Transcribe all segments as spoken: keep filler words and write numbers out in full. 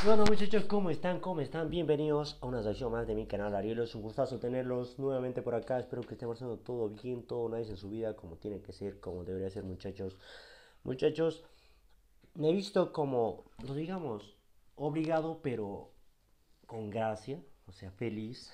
Bueno muchachos, ¿cómo están? ¿Cómo están? Bienvenidos a una sección más de mi canal Ariel. Es un gustazo tenerlos nuevamente por acá. Espero que estén haciendo todo bien, todo nice en su vida, como tiene que ser, como debería ser muchachos. Muchachos, me he visto como, lo digamos, obligado, pero con gracia, o sea, feliz.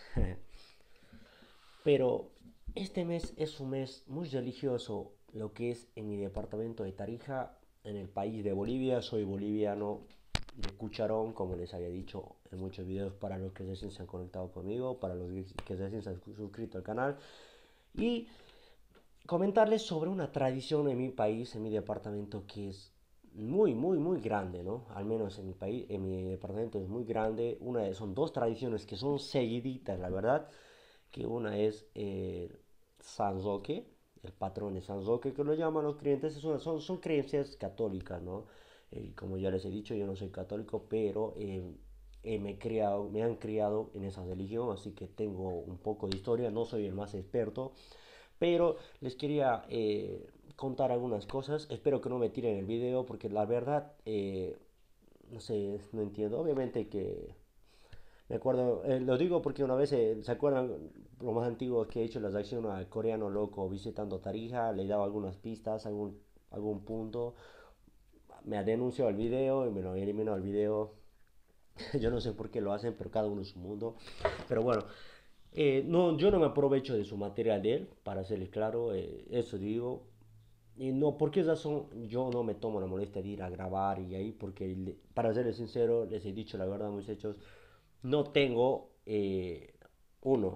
Pero este mes es un mes muy religioso, lo que es en mi departamento de Tarija, en el país de Bolivia. Soy boliviano de Cucharón, como les había dicho en muchos videos para los que recién se han conectado conmigo, para los que recién se han suscrito al canal. Y comentarles sobre una tradición en mi país, en mi departamento, que es muy, muy, muy grande, ¿no? Al menos en mi país, en mi departamento es muy grande. Una de, son dos tradiciones que son seguiditas, la verdad, que una es eh, San Roque, el patrón de San Roque, que lo llaman los creyentes. Son, son, son creencias católicas, ¿no? Eh, como ya les he dicho, yo no soy católico, pero eh, eh, me, he criado, me han criado en esa religión, así que tengo un poco de historia. No soy el más experto, pero les quería eh, contar algunas cosas. Espero que no me tiren el video, porque la verdad, eh, no sé, no entiendo. Obviamente que me acuerdo, eh, lo digo porque una vez, eh, ¿se acuerdan lo más antiguo que he hecho la reacción al coreano loco visitando Tarija? Le he dado algunas pistas, algún, algún punto. Me ha denunciado el video y me lo ha eliminado el video. Yo no sé por qué lo hacen, pero cada uno es su mundo. Pero bueno, eh, no, yo no me aprovecho de su material de él, para serles claro, eh, eso digo. Y no, ¿por qué razón yo no me tomo la molestia de ir a grabar y ahí? Porque, para serles sincero, les he dicho la verdad, muchachos, no tengo, eh, uno,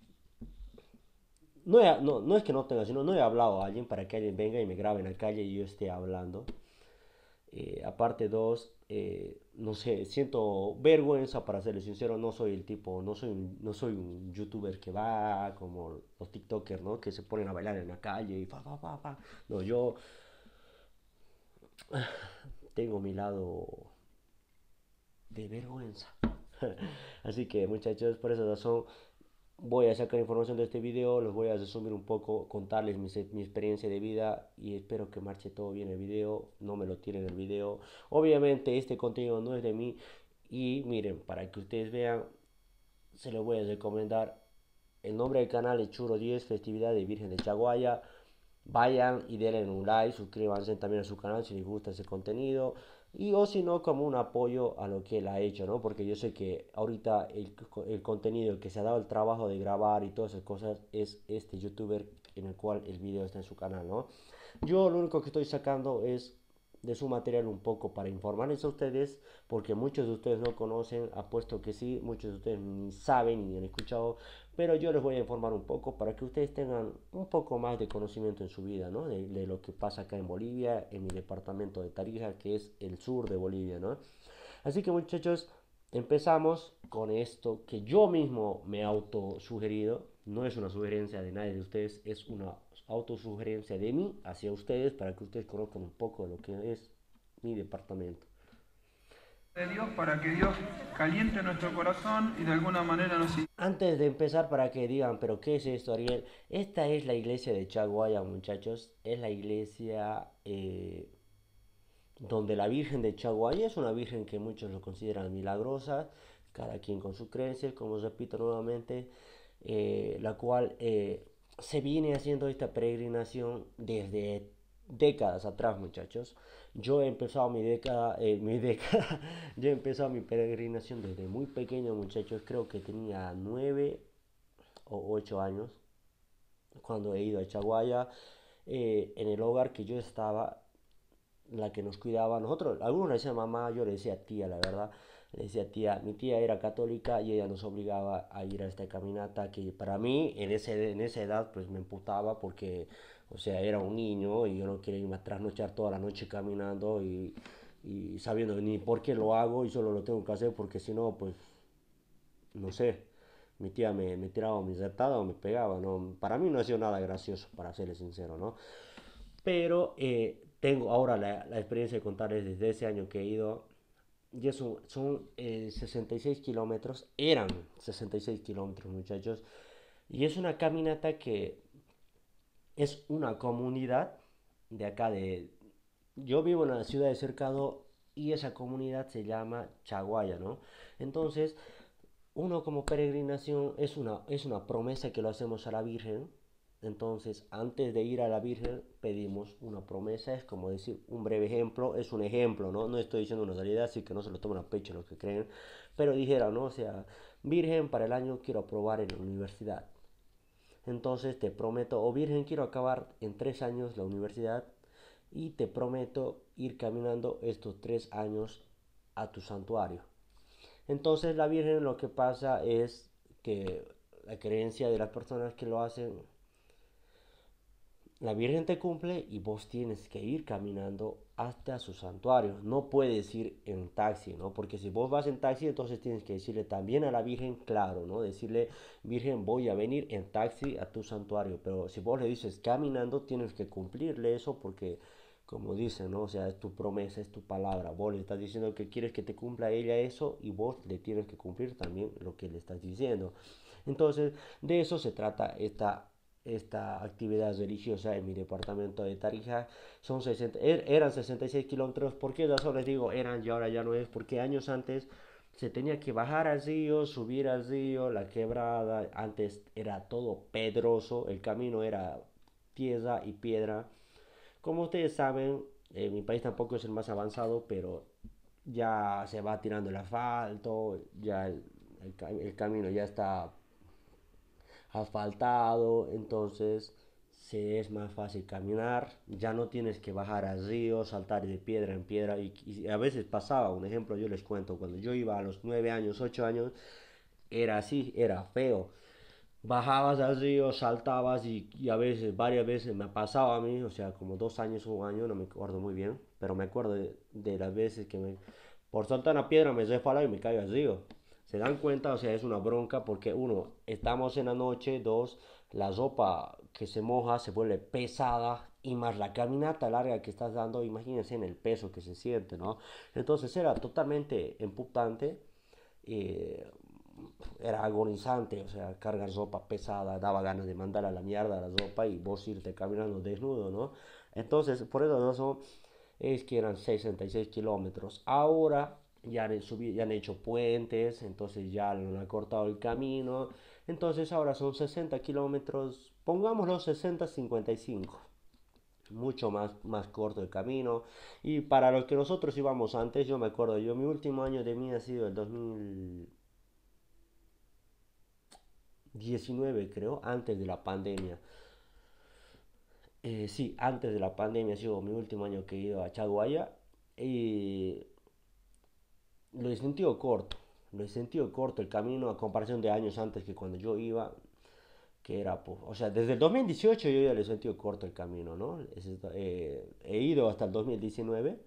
no, he- no, no es que no tenga, sino no he hablado a alguien para que alguien venga y me grabe en la calle y yo esté hablando. Eh, aparte dos, eh, no sé, siento vergüenza, para serles sincero. No soy el tipo, no soy un, no soy un youtuber que va como los tiktokers, ¿no? Que se ponen a bailar en la calle y fa, fa, fa, fa. No, yo tengo mi lado de vergüenza. Así que muchachos, por esa razón voy a sacar información de este video, los voy a resumir un poco, contarles mi, mi experiencia de vida, y espero que marche todo bien el video, no me lo tiren el video. Obviamente este contenido no es de mí, y miren, para que ustedes vean, se lo voy a recomendar. El nombre del canal es Churo diez, Festividad de Virgen de Chaguaya. Vayan y denle un like, suscríbanse también a su canal si les gusta ese contenido. Y o si no, como un apoyo a lo que él ha hecho, ¿no? Porque yo sé que ahorita el, el contenido que se ha dado el trabajo de grabar y todas esas cosas es este youtuber, en el cual el video está en su canal, ¿no? Yo lo único que estoy sacando es de su material un poco para informarles a ustedes, porque muchos de ustedes no conocen, apuesto que sí, muchos de ustedes ni saben ni han escuchado, pero yo les voy a informar un poco para que ustedes tengan un poco más de conocimiento en su vida, ¿no? De, de lo que pasa acá en Bolivia, en mi departamento de Tarija, que es el sur de Bolivia, ¿no? Así que muchachos, empezamos con esto que yo mismo me he autosugerido. No es una sugerencia de nadie de ustedes, es una autosugerencia de mí hacia ustedes, para que ustedes conozcan un poco de lo que es mi departamento. De Dios para que Dios caliente nuestro corazón y de alguna manera nos... Antes de empezar, para que digan, pero ¿qué es esto, Ariel? Esta es la iglesia de Chaguaya, muchachos. Es la iglesia eh, donde la Virgen de Chaguaya es una virgen que muchos lo consideran milagrosa, cada quien con su creencia, como repito nuevamente, eh, la cual eh, se viene haciendo esta peregrinación desde décadas atrás, muchachos. Yo he empezado mi década, eh, mi década, yo he empezado mi peregrinación desde muy pequeño, muchachos. Creo que tenía nueve o ocho años cuando he ido a Chaguaya. Eh, en el hogar que yo estaba, la que nos cuidaba, nosotros, algunos le decían mamá, yo le decía tía, la verdad, le decía tía. Mi tía era católica y ella nos obligaba a ir a esta caminata, que para mí en, ese, en esa edad pues me emputaba, porque, o sea, era un niño y yo no quería irme a trasnochar toda la noche caminando, y, y sabiendo ni por qué lo hago, y solo lo tengo que hacer porque si no, pues, no sé, mi tía me, me tiraba mi retada o me pegaba, ¿no? Para mí no ha sido nada gracioso, para serles sincero, ¿no? Pero eh, tengo ahora la, la, experiencia de contarles desde ese año que he ido. Y eso son eh, sesenta y seis kilómetros, eran sesenta y seis kilómetros, muchachos. Y es una caminata que es una comunidad de acá de... Yo vivo en la ciudad de Cercado, y esa comunidad se llama Chaguaya, ¿no? Entonces, uno como peregrinación es una, es una promesa que lo hacemos a la Virgen. Entonces, antes de ir a la Virgen, pedimos una promesa. Es como decir, un breve ejemplo, es un ejemplo, ¿no? No estoy diciendo una realidad, así que no se lo tomen a pecho los que creen. Pero dijera, ¿no? O sea, Virgen, para el año quiero aprobar en la universidad. Entonces te prometo, o Virgen, quiero acabar en tres años la universidad y te prometo ir caminando estos tres años a tu santuario. Entonces la Virgen lo que pasa es que la creencia de las personas que lo hacen, la Virgen te cumple y vos tienes que ir caminando hasta su santuario. No puedes ir en taxi, ¿no? Porque si vos vas en taxi, entonces tienes que decirle también a la Virgen, claro, ¿no? Decirle, Virgen, voy a venir en taxi a tu santuario. Pero si vos le dices caminando, tienes que cumplirle eso porque, como dicen, ¿no? O sea, es tu promesa, es tu palabra. Vos le estás diciendo que quieres que te cumpla ella eso y vos le tienes que cumplir también lo que le estás diciendo. Entonces, de eso se trata esta esta actividad religiosa en mi departamento de Tarija. Son sesenta, er, eran sesenta y seis kilómetros. ¿Por qué razón les digo eran y ahora ya no es? Porque años antes se tenía que bajar al río, subir al río, la quebrada. Antes era todo pedroso, el camino era tierra y piedra. Como ustedes saben, eh, mi país tampoco es el más avanzado, pero ya se va tirando el asfalto, ya el, el, el camino ya está asfaltado, entonces se es más fácil caminar, ya no tienes que bajar al río, saltar de piedra en piedra y, y a veces pasaba, un ejemplo yo les cuento, cuando yo iba a los nueve años, ocho años, era así, era feo. Bajabas al río, saltabas y, y a veces, varias veces me pasaba a mí, o sea, como dos años o un año, no me acuerdo muy bien, pero me acuerdo de, de las veces que me, por saltar una piedra me resbalaba y me caigo al río. Se dan cuenta, o sea, es una bronca porque uno, estamos en la noche, dos, la ropa que se moja se vuelve pesada y más la caminata larga que estás dando, imagínense en el peso que se siente, ¿no? Entonces era totalmente emputante, eh, era agonizante, o sea, cargar ropa pesada, daba ganas de mandar a la mierda la ropa y vos irte caminando desnudo, ¿no? Entonces, por eso razón es que eran sesenta y seis kilómetros. Ahora ya han, subido, ya han hecho puentes, entonces ya han acortado el camino. Entonces ahora son sesenta kilómetros, pongámoslo sesenta cincuenta y cinco. Mucho más, más corto el camino. Y para los que nosotros íbamos antes, yo me acuerdo, yo mi último año de mí ha sido el dos mil diecinueve creo, antes de la pandemia. Eh, sí, antes de la pandemia ha sido mi último año que he ido a Chaguaya. Y lo he sentido corto, lo he sentido corto el camino a comparación de años antes que cuando yo iba, que era, pues, o sea, desde el dos mil dieciocho yo ya le he sentido corto el camino, ¿no? Es, eh, he ido hasta el dos mil diecinueve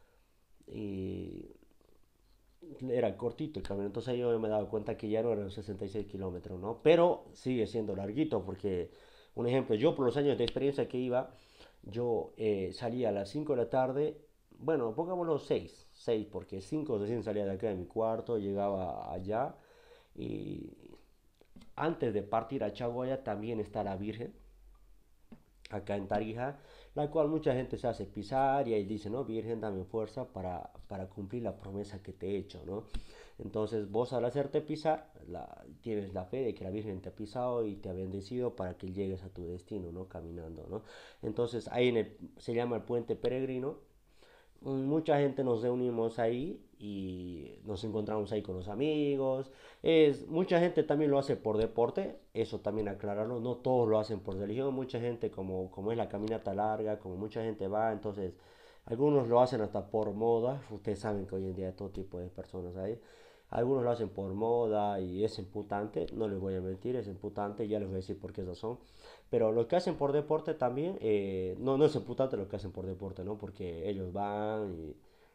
y era cortito el camino, entonces yo me he dado cuenta que ya no eran sesenta y seis kilómetros, ¿no? Pero sigue siendo larguito porque, un ejemplo, yo por los años de experiencia que iba, yo eh, salía a las cinco de la tarde, bueno, pongámoslo seis seis porque cinco recién salía de acá de mi cuarto, llegaba allá y antes de partir a Chaguaya también está la Virgen, acá en Tarija, la cual mucha gente se hace pisar y ahí dice, no, Virgen, dame fuerza para, para cumplir la promesa que te he hecho, ¿no? Entonces vos al hacerte pisar, la, tienes la fe de que la Virgen te ha pisado y te ha bendecido para que llegues a tu destino, ¿no? Caminando, ¿no? Entonces ahí en el, se llama el puente peregrino. Mucha gente nos reunimos ahí y nos encontramos ahí con los amigos. Es, mucha gente también lo hace por deporte, eso también aclararlo, no todos lo hacen por religión, mucha gente como, como es la caminata larga, como mucha gente va, entonces algunos lo hacen hasta por moda, ustedes saben que hoy en día hay todo tipo de personas ahí. Algunos lo hacen por moda y es imputante, no les voy a mentir, es imputante, ya les voy a decir por qué razón. Pero los que hacen por deporte también, eh, no, no es imputante lo que hacen por deporte, ¿no? Porque ellos van y,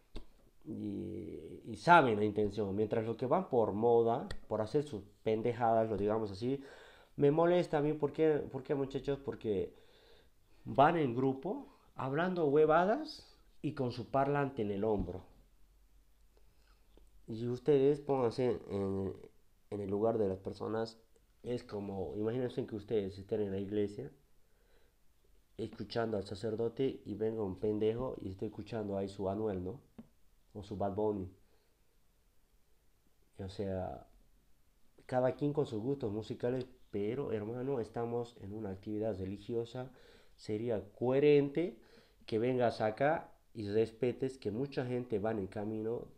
y, y saben la intención. Mientras los que van por moda, por hacer sus pendejadas, lo digamos así, me molesta a mí. ¿Por qué, por qué, muchachos? Porque van en grupo, hablando huevadas y con su parlante en el hombro. Y ustedes pónganse en, en el lugar de las personas. Es como, imagínense que ustedes estén en la iglesia escuchando al sacerdote y venga un pendejo y estoy escuchando ahí su Anuel, ¿no? o su Bad Bunny. O sea, cada quien con sus gustos musicales, pero hermano, estamos en una actividad religiosa. Sería coherente que vengas acá y respetes que mucha gente va en el camino.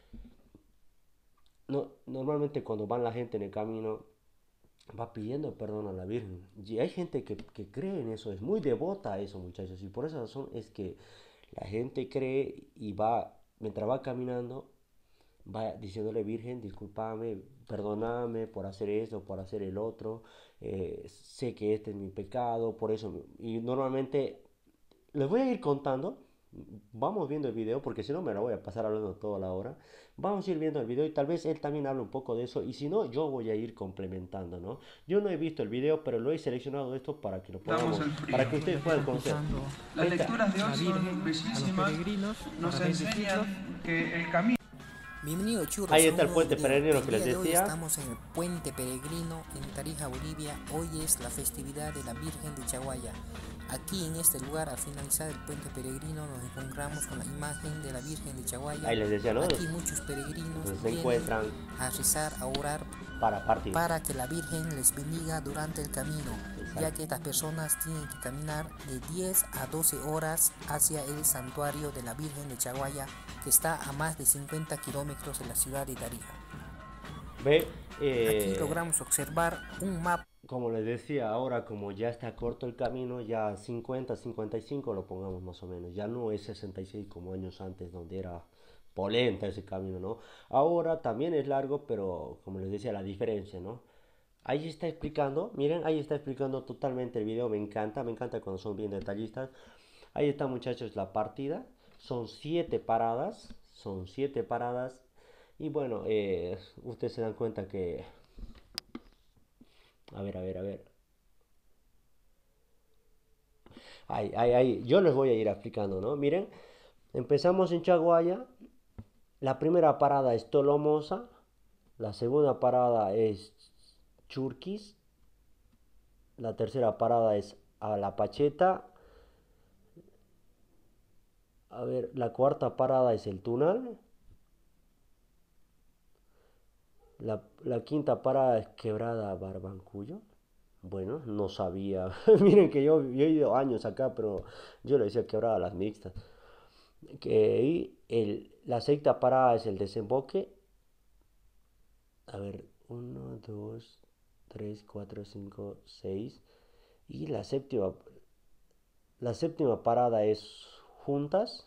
No, normalmente cuando van la gente en el camino va pidiendo perdón a la Virgen. Y hay gente que, que cree en eso, es muy devota a eso, muchachos. Y por esa razón es que la gente cree y va, mientras va caminando, va diciéndole: Virgen, discúlpame, perdóname por hacer esto, por hacer el otro. Eh, sé que este es mi pecado, por eso. Y normalmente les voy a ir contando. Vamos viendo el video porque si no me la voy a pasar hablando toda la hora. Vamos a ir viendo el video y tal vez él también hable un poco de eso. Y si no, yo voy a ir complementando, ¿no? Yo no he visto el video, pero lo he seleccionado esto para que lo Damos podamos, el frío. para que ustedes puedan conocer. Las Esta- lecturas de hoy la Virgen, son a bellísimas. los peregrinos, Nos para bendecirlos. enseñan que el camino Bienvenido churros. Ahí a está un el nuevo puente video. peregrino El que les día de hoy decía. estamos en el puente peregrino en Tarija, Bolivia. Hoy es la festividad de la Virgen de Chaguaya. Aquí en este lugar, al finalizar el puente peregrino, nos encontramos con la imagen de la Virgen de Chaguaya. Ahí les decía, ¿no? Aquí muchos peregrinos Se vienen encuentran a rezar, a orar para partir. para que la Virgen les bendiga durante el camino, Exacto. ya que estas personas tienen que caminar de diez a doce horas hacia el santuario de la Virgen de Chaguaya, que está a más de cincuenta kilómetros de la ciudad de Tarija. Ve, eh, Aquí logramos observar un mapa. como les decía, ahora como ya está corto el camino, ya cincuenta, cincuenta y cinco lo pongamos más o menos. Ya no es sesenta y seis como años antes donde era polenta ese camino, ¿no? Ahora también es largo, pero como les decía, la diferencia, ¿no? Ahí está explicando, miren, ahí está explicando totalmente el video, me encanta, me encanta cuando son bien detallistas. Ahí está, muchachos, la partida. Son siete paradas, son siete paradas. Y bueno, eh, ustedes se dan cuenta que... A ver, a ver, a ver. Ahí, ahí, ahí. Yo les voy a ir explicando, ¿no? Miren, empezamos en Chaguaya. La primera parada es Tolomosa. La segunda parada es Churquis. La tercera parada es Alapacheta. A ver, la cuarta parada es el Tunal. La, la quinta parada es Quebrada Barbancuyo. Bueno, no sabía. Miren que yo, yo he ido años acá, pero yo le decía Quebrada Las Mixtas. Que, y el, la sexta parada es el Desemboque. A ver, uno, dos, tres, cuatro, cinco, seis. Y la séptima, la séptima parada es Juntas.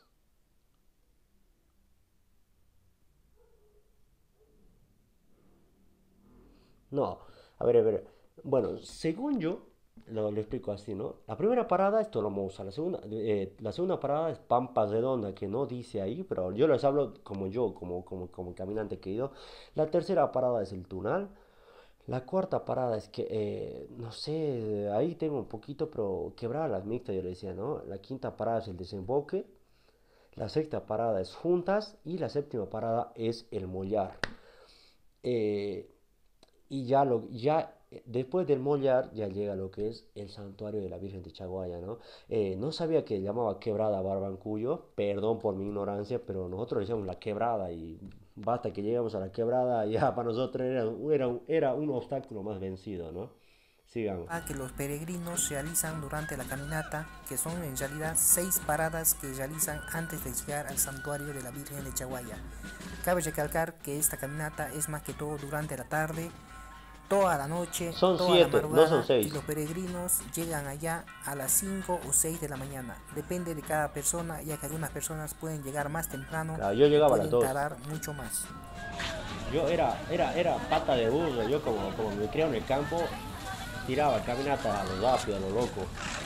No, a ver, a ver. Bueno, según yo, lo, lo explico así, ¿no? La primera parada es Tolomosa, la segunda, eh, la segunda parada es Pampa Redonda, que no dice ahí, pero yo les hablo como yo, como, como, como caminante que he ido. La tercera parada es el Tunal. La cuarta parada es que, eh, no sé, ahí tengo un poquito, pero Quebrada Las Mixtas, yo le decía, ¿no? La quinta parada es el Desemboque. La sexta parada es Juntas. Y la séptima parada es el Mollar. Eh, y ya, lo, ya después del Mollar ya llega lo que es el santuario de la Virgen de Chaguaya, ¿no? Eh, no sabía que llamaba Quebrada Barbancuyo, perdón por mi ignorancia, pero nosotros decíamos la Quebrada y basta que llegamos a la Quebrada, ya para nosotros era, era, era un obstáculo más vencido, ¿no? Sigamos. Que los peregrinos realizan durante la caminata, que son en realidad seis paradas que realizan antes de llegar al santuario de la Virgen de Chaguaya. Cabe recalcar que esta caminata es más que todo durante la tarde, toda la noche, son toda siete, la madrugada, no son seis. y los peregrinos llegan allá a las cinco o seis de la mañana. Depende de cada persona, ya que algunas personas pueden llegar más temprano, claro, yo llegaba pueden a las dos. tardar mucho más. Yo era, era, era pata de burro, yo como, como me crié en el campo, tiraba caminata a lo rápido, a lo loco.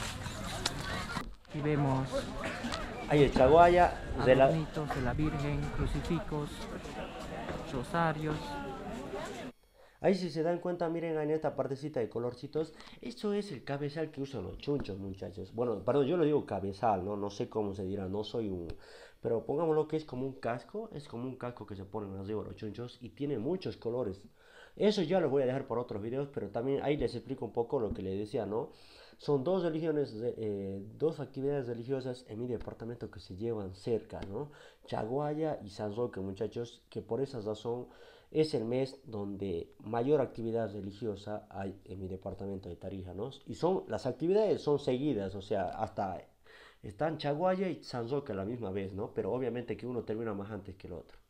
Y vemos Ahí el Chaguaya, de la... adornitos de la Virgen, crucifijos, rosarios. Ahí si se dan cuenta, miren en esta partecita de colorcitos, eso es el cabezal que usan los chunchos, muchachos. Bueno, perdón, yo lo digo cabezal, ¿no? No sé cómo se dirá, no soy un... Pero pongámoslo que es como un casco, es como un casco que se ponen arriba los chunchos y tiene muchos colores. Eso ya lo voy a dejar por otros videos, pero también ahí les explico un poco lo que les decía, ¿no? son dos religiones, eh, dos actividades religiosas en mi departamento que se llevan cerca, ¿no? Chaguaya y San Roque, muchachos, que por esa razón es el mes donde mayor actividad religiosa hay en mi departamento de Tarija, ¿no? Y son, las actividades son seguidas, o sea, hasta están Chaguaya y San Roque a la misma vez, ¿no? Pero obviamente que uno termina más antes que el otro.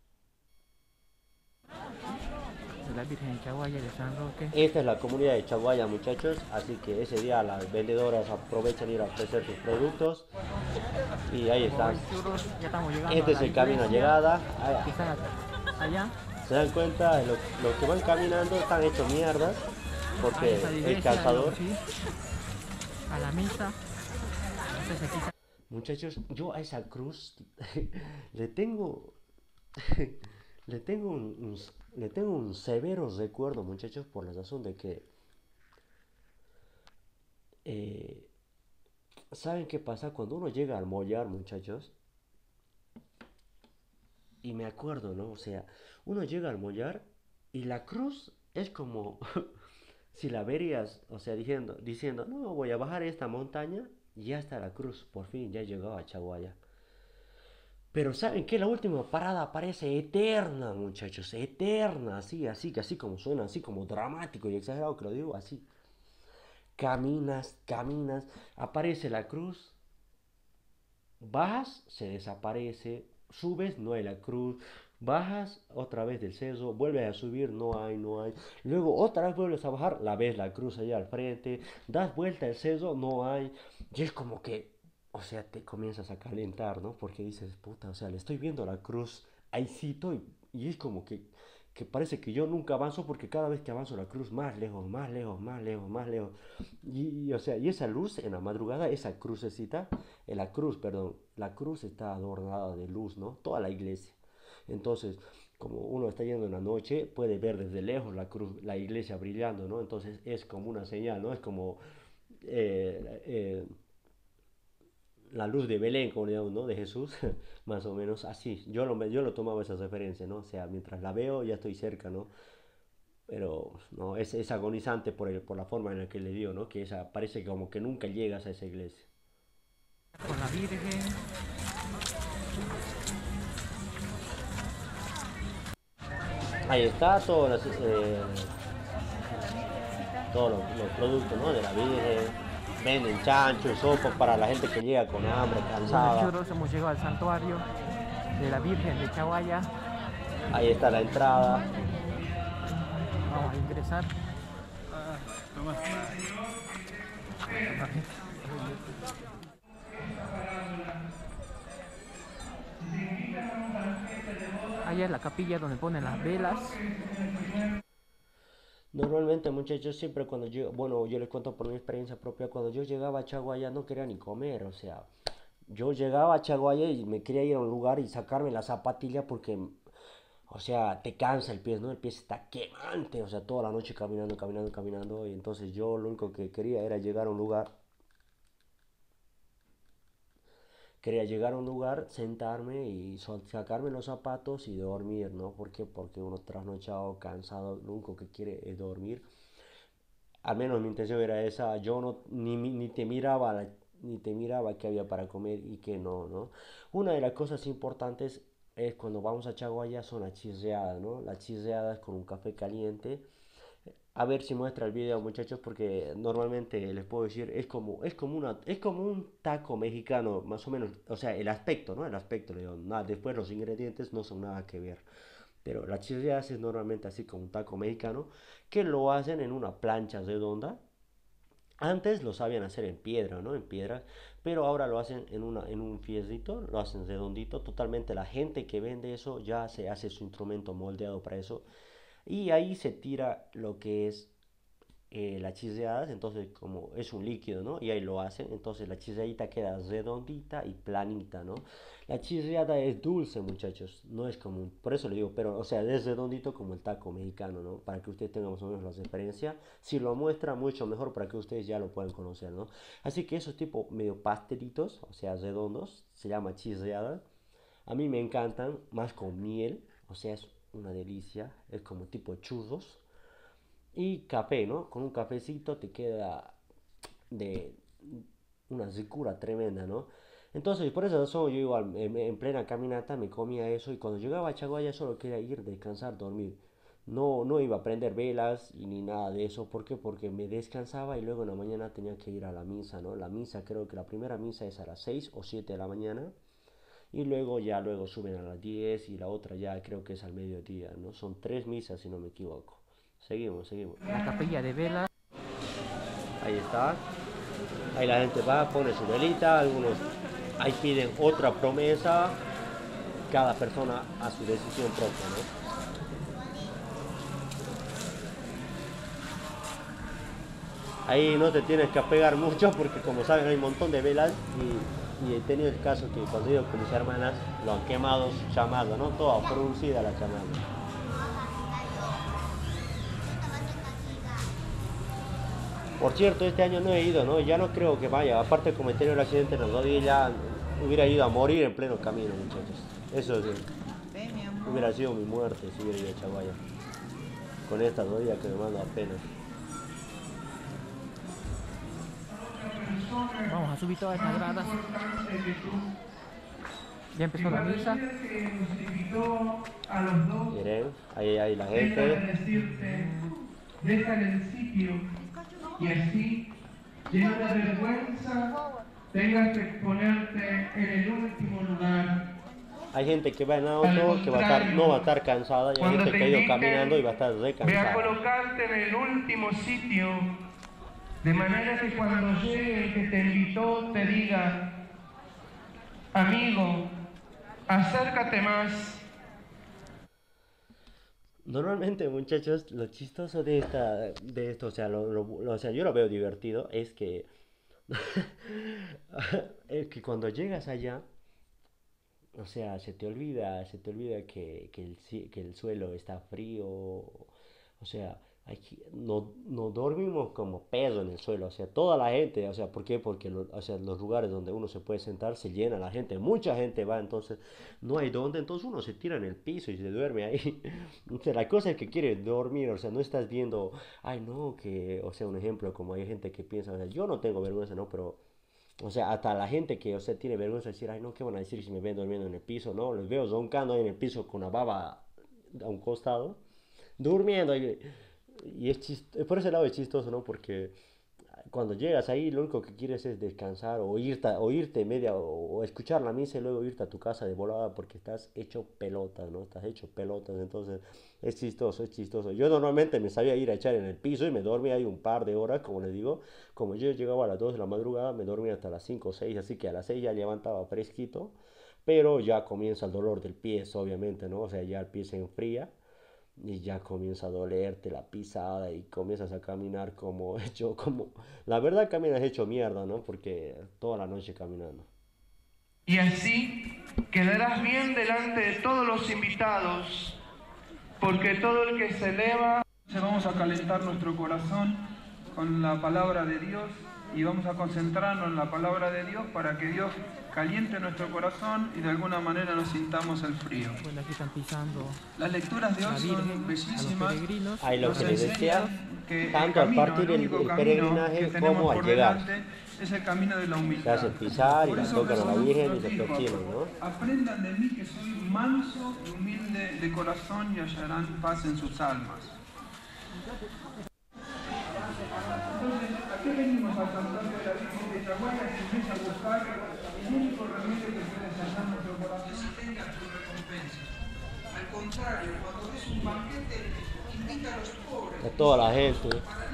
de la Virgen de Chaguaya de San Roque. Esta es la comunidad de Chaguaya, muchachos, así que ese día las vendedoras aprovechan ir a ofrecer sus productos y ahí están. Hoy, churros, ya estamos llegando Este a es la el camino a iglesia, llegada. que está allá. Se dan cuenta, los, los que van caminando están hechos mierdas Ahí porque está la el iglesia, calzador. sí, a la misa. Entonces aquí está. Muchachos, yo a esa cruz le tengo le tengo un, un- le tengo un severo recuerdo, muchachos, por la razón de que eh, ¿saben qué pasa? Cuando uno llega al mollar, muchachos, y me acuerdo, ¿no? O sea, uno llega al mollar y la cruz es como si la verías, o sea, diciendo, diciendo, no, voy a bajar esta montaña y ya está la cruz, por fin ya he llegado a Chaguaya. Pero ¿saben qué? La última parada parece eterna, muchachos, eterna, así, así, que así como suena, así como dramático y exagerado que lo digo, así. Caminas, caminas, aparece la cruz, bajas, se desaparece, subes, no hay la cruz, bajas otra vez del cerro, vuelves a subir, no hay, no hay, luego otra vez vuelves a bajar, la ves la cruz allá al frente, das vuelta al cerro, no hay, y es como que, o sea, te comienzas a calentar, ¿no? Porque dices, puta, o sea, le estoy viendo la cruz, ahí sí estoy, y es como que, que parece que yo nunca avanzo porque cada vez que avanzo la cruz, más lejos, más lejos, más lejos, más lejos. Y, y, o sea, y esa luz en la madrugada, esa crucecita, eh, la cruz, perdón, la cruz está adornada de luz, ¿no? Toda la iglesia. Entonces, como uno está yendo en la noche, puede ver desde lejos la cruz, la iglesia brillando, ¿no? Entonces es como una señal, ¿no? Es como eh, eh, la luz de Belén, como digamos, ¿no? De Jesús, más o menos así. Yo lo, yo lo tomaba esa referencia, ¿no? O sea, mientras la veo ya estoy cerca, ¿no? Pero no, es, es agonizante por, el, por la forma en la que le dio, ¿no? Que esa, parece como que nunca llegas a esa iglesia. Con la Virgen. Ahí está todos los, eh, todos los, los productos, ¿no? De la Virgen. Venden chancho, sopa para la gente que llega con hambre, Bueno, cansada. churros, hemos llegado al santuario de la Virgen de Chaguaya. Ahí está la entrada. Vamos a ingresar. Tomás. Allá es la capilla donde ponen las velas. Normalmente, muchachos, siempre cuando yo, bueno, yo les cuento por mi experiencia propia, cuando yo llegaba a Chaguaya no quería ni comer, o sea, yo llegaba a Chaguaya y me quería ir a un lugar y sacarme la zapatilla porque, o sea, te cansa el pie, ¿no? El pie está quemante, o sea, toda la noche caminando, caminando, caminando, y entonces yo lo único que quería era llegar a un lugar, quería llegar a un lugar, sentarme y sol- sacarme los zapatos y dormir, ¿no? ¿Por qué? Porque uno trasnochado, cansado, lo único que quiere es dormir. Al menos mi intención era esa, yo no, ni, ni te miraba, la- ni te miraba qué había para comer y qué no, ¿no? Una de las cosas importantes es cuando vamos a Chaguaya son las chirreadas, ¿no? Las chirreadas con un café caliente. A ver si muestra el video, muchachos, porque normalmente les puedo decir, es como, es como una, es como un taco mexicano, más o menos, o sea, el aspecto, ¿no? El aspecto, le digo, nada, después los ingredientes no son nada que ver. Pero la chirreadas es normalmente así como un taco mexicano, que lo hacen en una plancha redonda. Antes lo sabían hacer en piedra, ¿no? En piedra, pero ahora lo hacen en, una, en un fierrito, lo hacen redondito. Totalmente la gente que vende eso ya se hace su instrumento moldeado para eso. Y ahí se tira lo que es eh, las chisreadas, entonces como es un líquido, ¿no? Y ahí lo hacen, entonces la chisreadita queda redondita y planita, ¿no? La chisreada es dulce, muchachos, no es común, por eso le digo, pero, o sea, es redondito como el taco mexicano, ¿no? Para que ustedes tengan más o menos la referencia. Si lo muestra, mucho mejor para que ustedes ya lo puedan conocer, ¿no? Así que esos tipo medio pastelitos, o sea, redondos, se llama chisreada. A mí me encantan, más con miel, o sea, es una delicia, es como tipo churros. Y café, ¿no? Con un cafecito te queda de una secura tremenda, ¿no? Entonces, por esa razón yo igual en, en plena caminata me comía eso y cuando llegaba a Chaguaya solo quería ir, descansar, dormir. No, no iba a prender velas y ni nada de eso. ¿Por qué? Porque me descansaba y luego en la mañana tenía que ir a la misa, ¿no? La misa, creo que la primera misa es a las seis o siete de la mañana y luego ya luego suben a las diez y la otra ya creo que es al mediodía, ¿no? Son tres misas si no me equivoco. Seguimos, seguimos. La capilla de velas. Ahí está. Ahí la gente va, pone su velita, algunos ahí piden otra promesa, cada persona a su decisión propia, ¿no? Ahí no te tienes que apegar mucho porque como saben hay un montón de velas y, y he tenido el caso que cuando he ido con mis hermanas lo han quemado su chamada, ¿no? Toda producida la chamada. Por cierto, este año no he ido, ¿no? Ya no creo que vaya. Aparte de cometer el accidente en la rodilla, hubiera ido a morir en pleno camino, muchachos. Eso sí. Hubiera sido mi muerte si hubiera ido a Chaguaya. Con esta rodilla que me mando apenas. Vamos a subir todas estas gradas. Ya empezó la misa. Miren, ahí hay la gente. Dejan el sitio y así, lleno de vergüenza, tengas que exponerte en el último lugar. Hay gente que va en auto, que va a estar, no va a estar cansada, y hay gente que ha ido caminando y va a estar Ve a recansada. colocarte en el último sitio, de manera que cuando llegue el que te invitó te diga, amigo, acércate más. Normalmente, muchachos, lo chistoso de esta, de esto, o sea, lo, lo- lo- o sea, yo lo veo divertido, es que, es que cuando llegas allá, o sea, se te olvida, se te olvida que, que el, ci- que el suelo está frío, o sea, hay que- no, no dormimos como pedo en el suelo, o sea, toda la gente, o sea, ¿por qué? Porque lo- o sea, los lugares donde uno se puede sentar se llena la gente, mucha gente va, entonces no hay dónde, entonces uno se tira en el piso y se duerme ahí. O sea, la cosa es que quiere dormir, o sea, no estás viendo, ay no, que, o sea, un ejemplo, como hay gente que piensa, o sea, yo no tengo vergüenza, ¿no? Pero o sea, hasta la gente que, o sea, tiene vergüenza de decir, ay, no, ¿qué van a decir si me ven durmiendo en el piso? No, los veo roncando ahí en el piso con la baba a un costado, durmiendo. Y, y es chist- por ese lado es chistoso, ¿no? Porque cuando llegas ahí, lo único que quieres es descansar o irte, o irte media o, o escuchar la misa y luego irte a tu casa de volada porque estás hecho pelotas, ¿no? Estás hecho pelotas, entonces es chistoso, es chistoso. Yo normalmente me sabía ir a echar en el piso y me dormía ahí un par de horas, como les digo. Como yo llegaba a las dos de la madrugada, me dormía hasta las cinco o seis, así que a las seis ya levantaba fresquito, pero ya comienza el dolor del pie, obviamente, ¿no? O sea, ya el pie se enfría y ya comienza a dolerte la pisada y comienzas a caminar como hecho, como, la verdad caminas hecho mierda, ¿no? Porque toda la noche caminando. Y así quedarás bien delante de todos los invitados, porque todo el que se eleva... Vamos a calentar nuestro corazón con la palabra de Dios y vamos a concentrarnos en la palabra de Dios para que Dios caliente nuestro corazón y de alguna manera nos sintamos el frío. Bueno, aquí están pisando Las lecturas de la hoy Virgen, son a los bellísimas. peregrinos. Ahí lo Nos que les decía, enseñan que el tanto al camino, partir el el, único el camino peregrinaje que tenemos como al por llegar. delante es el camino de la Se humildad. hacen pisar y Por la eso tocan a la Jesús Virgen y nos se dijo, persiguen, ¿no? aprendan de mí que soy manso y humilde de corazón y hallarán paz en sus almas. Entonces, ¿a qué venimos al santuario de la Virgen de Chaguaya si no es a buscar el único remedio que puede sanar nuestro corazón y tenga su recompensa? Al contrario, cuando ves un banquete, invita a los pobres. A toda la gente.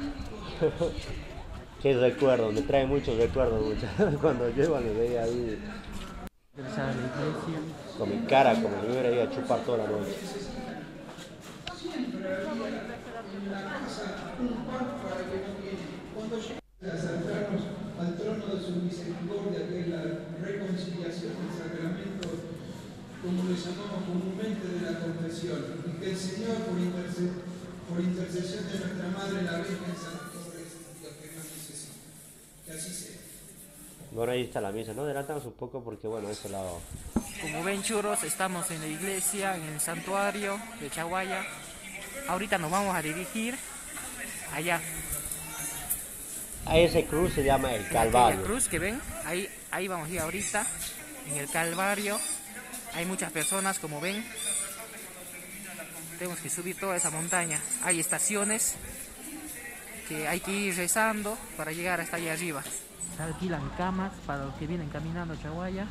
Qué recuerdo, me trae muchos recuerdos, muchachos. Cuando llego me veía ahí Ingresar a la iglesia. con mi cara como si me hubiera ido a chupar toda la noche. Acercarnos al trono de su misericordia, que es la reconciliación del sacramento, como le llamamos comúnmente, de la confesión, y que el Señor, por, interce por intercesión de nuestra Madre, la Virgen Santa, es lo que más necesita. Que así sea. Bueno, ahí está la misa, ¿no? Adelantamos un poco porque, bueno, este lado... Como ven, churros, estamos en la iglesia, en el santuario de Chaguaya. Ahorita nos vamos a dirigir allá. A ese cruz se llama el Aquella Calvario. cruz que ven, ahí, ahí vamos a ir ahorita, en el Calvario. Hay muchas personas, como ven. Tenemos que subir toda esa montaña. Hay estaciones que hay que ir rezando para llegar hasta allá arriba. Se alquilan camas para los que vienen caminando a Chaguaya,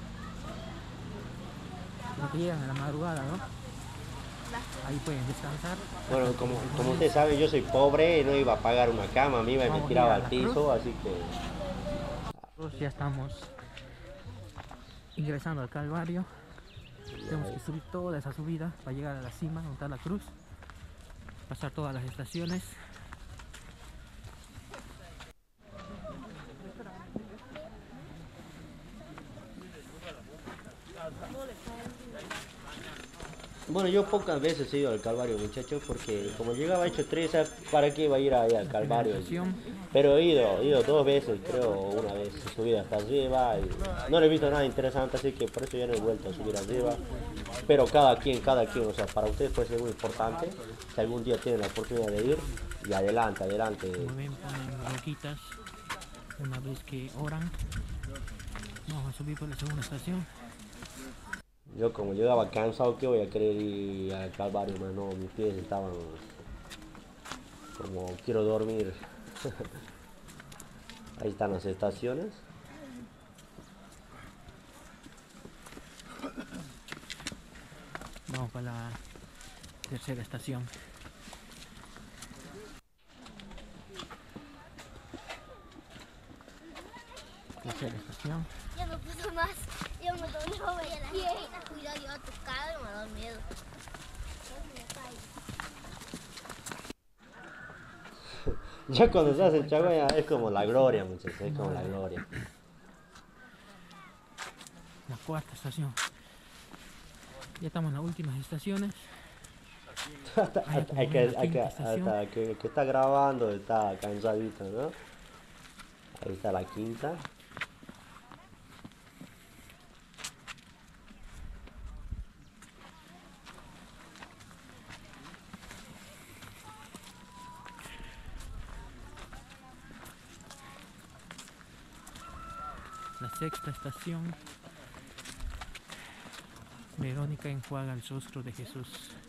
los que llegan a la madrugada, ¿no? Ahí pueden descansar. Bueno, como, como ustedes saben, yo soy pobre y no iba a pagar una cama, me iba y me Vamos a tiraba ir a al la piso, cruz. así que... Nosotros ya estamos ingresando al Calvario. Tenemos que subir toda esa subida para llegar a la cima, donde está la cruz. Pasar todas las estaciones. Bueno, yo pocas veces he ido al Calvario, muchachos, porque como llegaba hecho tres, ¿sabes ¿para qué iba a ir ahí al Calvario? Estación. Pero he ido, he ido dos veces, creo, una vez he subido hasta arriba y no le he visto nada interesante, así que por eso ya no he vuelto a subir arriba. Pero cada quien, cada quien, o sea, para ustedes puede ser muy importante, si algún día tienen la oportunidad de ir, y adelante, adelante. Como ven, ponen roquitas una vez que oran. Vamos a subir por la segunda estación. Yo como llegaba cansado, que voy a querer ir al Calvario, no, mis pies estaban como quiero dormir. Ahí están las estaciones. Vamos para la tercera estación. Tercera estación. Ya no puedo más, yo me dolió el pie. Cuidado, yo a tu cara y me da miedo. Ya cuando estás en Chaguaya es como la gloria, muchachos, es como la gloria. La cuarta estación. Ya estamos en las últimas estaciones. hasta, Ahí hasta- como hay que, ven la hay que- quinta estación. hasta que el que está grabando está cansadito, ¿no? Ahí está la quinta. La sexta estación. Verónica enjuaga el rostro de Jesús.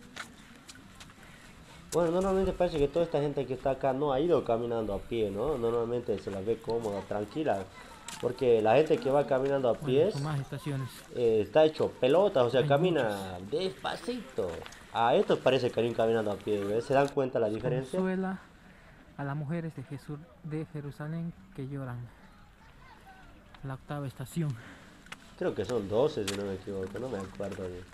Bueno, normalmente parece que toda esta gente que está acá no ha ido caminando a pie, ¿no? Normalmente se la ve cómoda, tranquila. Porque la gente que va caminando a Bueno, pies son más estaciones. eh, está hecho pelota, o sea, Hay camina despacito. A estos parece que vienen caminando a pie, ¿ves? ¿Se dan cuenta la diferencia? Consuela a las mujeres de Jesús de Jerusalén que lloran. La octava estación. Creo que son doce, si no me equivoco, no me acuerdo bien.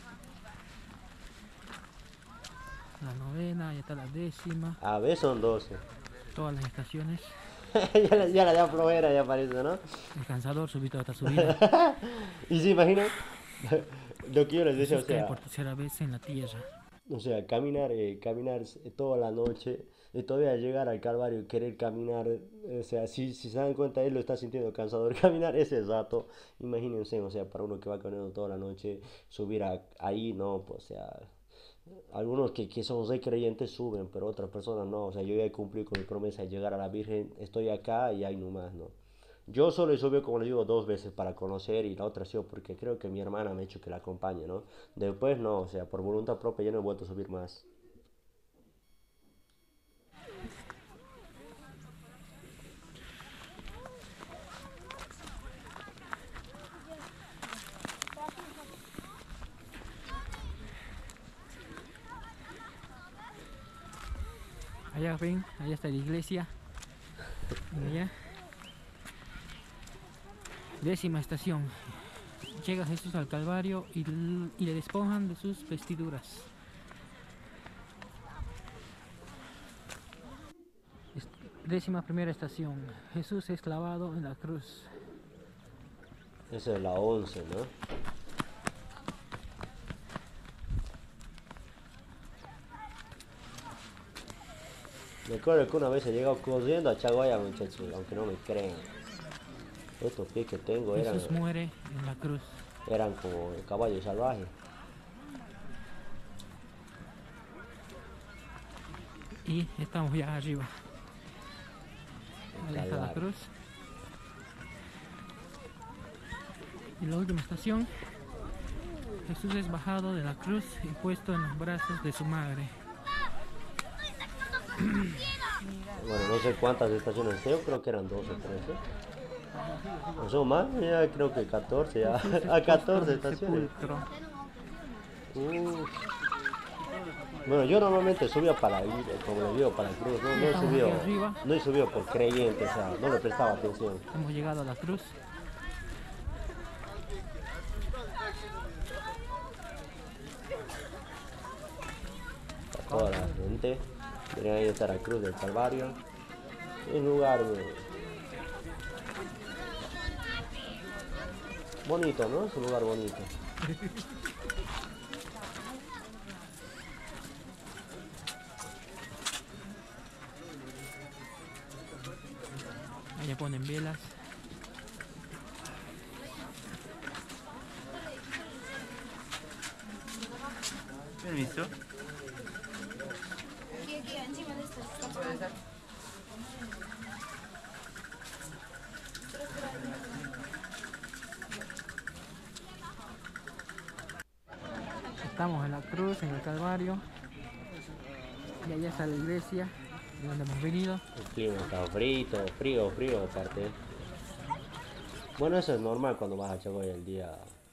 La novena, ya está la décima. A ver, son doce. Todas las estaciones. ya, la, ya la da flojera, ya parece, ¿no? El cansador subió toda esta subida. Y se imaginan lo que yo les decía, o Jesús cae sea, por tercera vez en la tierra. o sea, caminar, eh, caminar eh, toda la noche y todavía llegar al Calvario y querer caminar, eh, o sea, si, si se dan cuenta, él lo está sintiendo cansado de caminar ese rato, imagínense, o sea, para uno que va caminando toda la noche, subir a- ahí, no, pues, o sea, algunos que, que son re creyentes suben, pero otras personas no, o sea, yo ya he cumplido con mi promesa de llegar a la Virgen, estoy acá y ahí nomás, ¿no? Yo solo he subido, como les digo, dos veces para conocer y la otra ha sido porque creo que mi hermana me ha hecho que la acompañe, ¿no? Después no, o sea, por voluntad propia yo no he vuelto a subir más. Allá ven, allá está la iglesia. Y allá. Décima estación. Llega Jesús al Calvario y, l- y le despojan de sus vestiduras. Est- Décima primera estación. Jesús es clavado en la cruz. Esa es la once, ¿no? Me acuerdo que una vez he llegado corriendo a Chaguaya, muchachos, aunque no me crean. Estos pies que tengo eran, Jesús muere en la cruz. eran como caballos salvajes. Y estamos ya arriba. Ahí está la Calvario. cruz. Y la última estación, Jesús es bajado de la cruz y puesto en los brazos de su madre. Bueno, no sé cuántas estaciones tengo, creo que eran doce o trece. No son más, ya creo que catorce, ya. Jesús es A puesto catorce en el estaciones. sepulcro. Uh. Bueno, yo normalmente subía para ir, como les digo, para el cruz, no, no he Estamos subido, aquí arriba. no he subido por creyente, o sea, no le prestaba atención. Hemos llegado a la cruz. A toda la gente, miren ahí está la cruz del Calvario. Es un lugar eh, bonito, ¿no? Es un lugar bonito. Allá ponen velas. Permiso. Estamos en la cruz, en el Calvario. Y allá está la iglesia de donde hemos venido. El clima está frito, frío, frío aparte. Bueno, eso es normal cuando vas a Chagoya el día.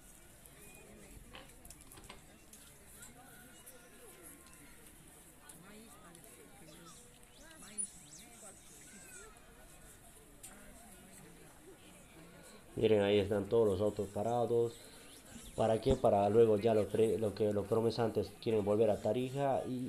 Miren, ahí están todos los autos parados. ¿Para qué? Para luego ya los, pre- lo que los promesantes quieren volver a Tarija y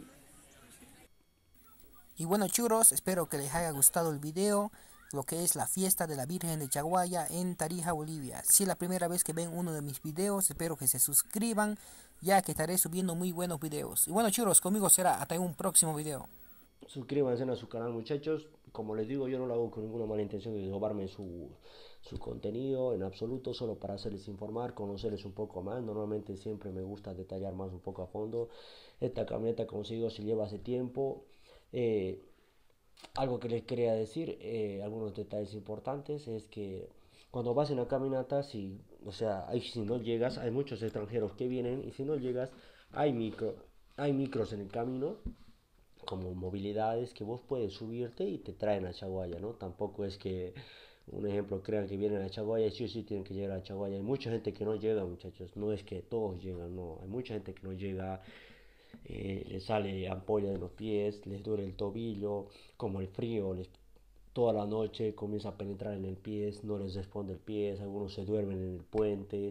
Y bueno churros, espero que les haya gustado el video, lo que es la fiesta de la Virgen de Chaguaya en Tarija, Bolivia. Si es la primera vez que ven uno de mis videos, espero que se suscriban, ya que estaré subiendo muy buenos videos. Y bueno churros, conmigo será hasta en un próximo video. suscríbanse a su canal, muchachos. Como les digo, yo no lo hago con ninguna mala intención de robarme su, su contenido en absoluto, solo para hacerles informar, conocerles un poco más. Normalmente siempre me gusta detallar más un poco a fondo. Esta camioneta, como os digo, se lleva hace tiempo. Eh, algo que les quería decir, eh, algunos detalles importantes, es que cuando vas en la caminata, si, o sea, ahí si no llegas, hay muchos extranjeros que vienen y si no llegas, hay micro, hay micros en el camino como movilidades que vos puedes subirte y te traen a Chaguaya, ¿no? Tampoco es que, un ejemplo, crean que vienen a Chaguaya y sí o sí tienen que llegar a Chaguaya. Hay mucha gente que no llega, muchachos, no es que todos llegan, no, hay mucha gente que no llega, eh, les sale ampolla de los pies, les duele el tobillo, como el frío, les, toda la noche comienza a penetrar en el pie, no les responde el pie, algunos se duermen en el puente.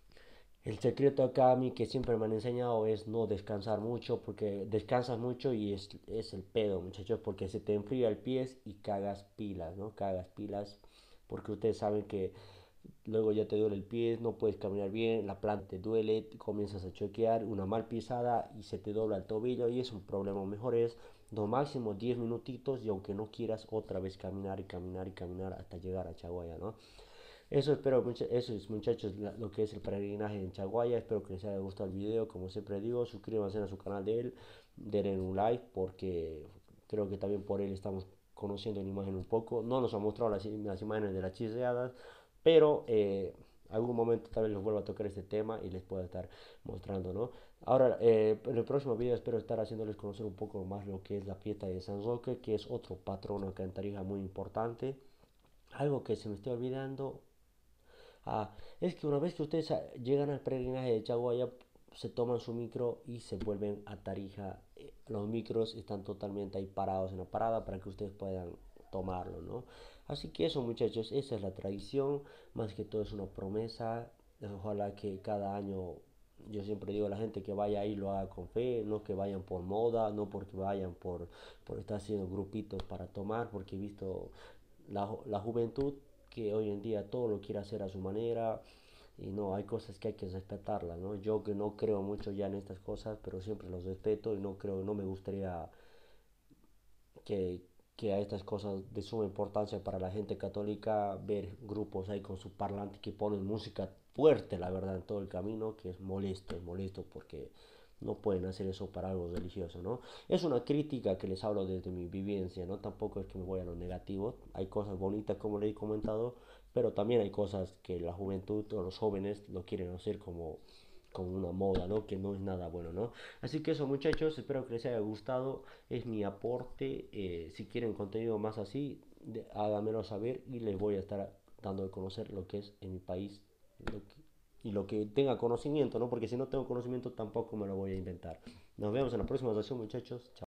El secreto acá a mí que siempre me han enseñado es no descansar mucho, porque descansas mucho y es, es el pedo, muchachos, porque se te enfría el pie y cagas pilas, ¿no? Cagas pilas, porque ustedes saben que luego ya te duele el pie, no puedes caminar bien, la planta te duele, comienzas a choquear, una mal pisada y se te dobla el tobillo y es un problema. Mejor es lo máximo diez minutitos y aunque no quieras otra vez caminar y caminar y caminar hasta llegar a Chaguaya, ¿no? Eso espero, eso es muchachos lo que es el peregrinaje en Chaguaya. Espero que les haya gustado el video. Como siempre digo, suscríbanse a su canal de él, denle un like porque creo que también por él estamos conociendo la imagen un poco. No nos ha mostrado las, las imágenes de las chisreadas, pero eh, algún momento tal vez les vuelva a tocar este tema y les pueda estar mostrando, ¿no? Ahora, eh, en el próximo video espero estar haciéndoles conocer un poco más lo que es la fiesta de San Roque, que es otro patrono acá en Tarija muy importante. Algo que se me esté olvidando. Ah, es que una vez que ustedes llegan al peregrinaje de Chaguaya, se toman su micro y se vuelven a Tarija. Eh, Los micros están totalmente ahí parados en la parada para que ustedes puedan tomarlo, ¿no? Así que eso, muchachos, esa es la tradición. Más que todo es una promesa. Ojalá que cada año, yo siempre digo a la gente que vaya ahí lo haga con fe, no que vayan por moda, no porque vayan por, por estar haciendo grupitos para tomar, porque he visto la, la juventud que hoy en día todo lo quiere hacer a su manera y no, hay cosas que hay que respetarlas, ¿no? Yo que no creo mucho ya en estas cosas, pero siempre los respeto y no creo, no me gustaría que, que a estas cosas de suma importancia para la gente católica ver grupos ahí con su parlante que ponen música fuerte, la verdad, en todo el camino, que es molesto, es molesto porque no pueden hacer eso para algo religioso, ¿no? Es una crítica que les hablo desde mi vivencia, ¿no? Tampoco es que me voy a lo negativo, hay cosas bonitas como les he comentado, pero también hay cosas que la juventud o los jóvenes lo quieren hacer como, como una moda, ¿no? Que no es nada bueno, ¿no? Así que eso, muchachos, espero que les haya gustado, es mi aporte. Eh, si quieren contenido más así, de, háganmelo saber y les voy a estar dando a conocer lo que es en mi país, lo que, y lo que tenga conocimiento, ¿no? Porque si no tengo conocimiento tampoco me lo voy a inventar. Nos vemos en la próxima ocasión, muchachos. Chao.